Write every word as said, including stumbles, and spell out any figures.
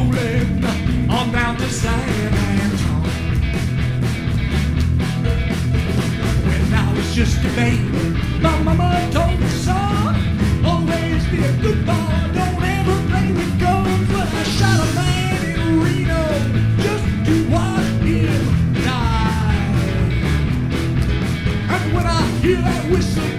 rolling on down to San Antonio. When I was just a baby, my mama told me, son, always be a good boy, don't ever play with guns. But I shot a man in Reno just to watch him die. And when I hear that whistle